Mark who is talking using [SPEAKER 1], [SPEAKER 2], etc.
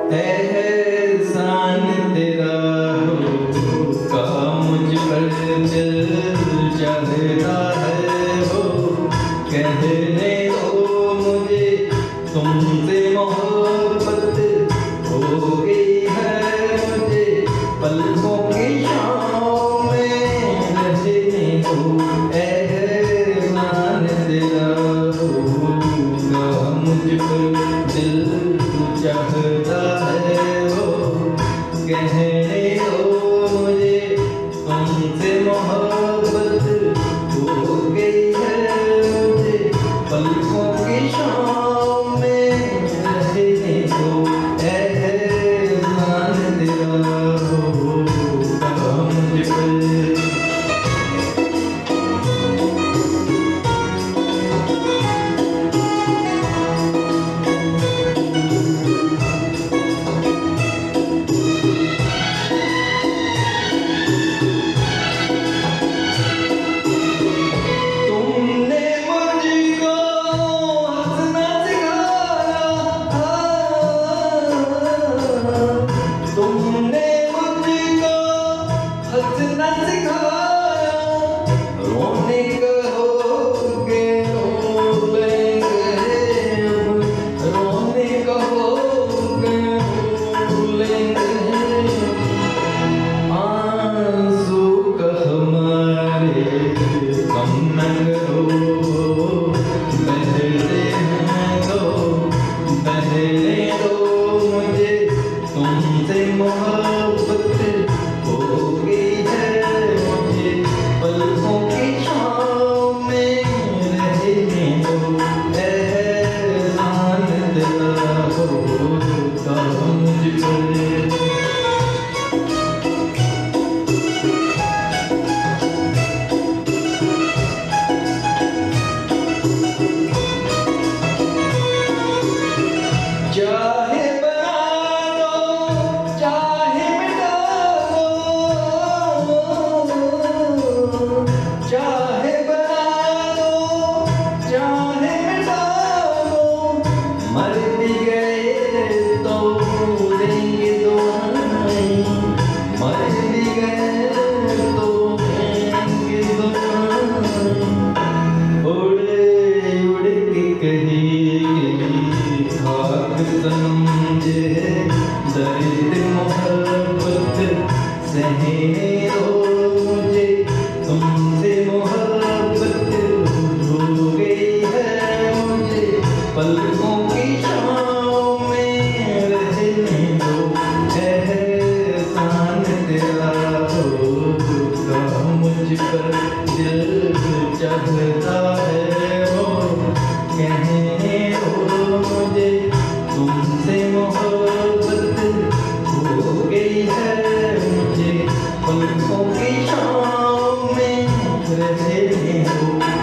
[SPEAKER 1] एहसान तेरा होगा मुझ पर दिल चाहता है वो कहने दो मुझे तुमसे मोहब्बत हो गई है मुझे पलकों की छाँव में रहने दो एहसान तेरा होगा मुझ पर दिल चाहता है वो कहने दो मुझे तुमसे मोहब्बत हो गई है मुझे पलकों की छाँव में रहने दो एहसान तेरा होगा मुझ पर। तुमने मुझको हंसना सिखाया रोने कहोगे रो लेंगे रोने कहोगे रो लेंगे आंसू का हमारे कम न करो बहते हैं तो बहने दो मुझे तुमसे मोहब्बत हो गई है मुझे पलकों की छाँव में रहने दो एहसान तेरा होगा मुझ पर। चाहे चाहे बना दो चाहे मिटा दो मर भी गए तो देंगे दुआएं मर भी गए तो देंगे दुआएं उड़ उड़ के कहीं खाक समझे दर्द मोहब्बत सहने दो मुझे तुमसे मोहब्बत हो गई है मुझे पलकों की छाँव में रहने दो एहसान तेरा होगा मुझ पर दिल चाहता है वो कहने दो मुझे तुमसे मोहब्बत हो गई है मुझे पलकों की छाँव में रहने दो।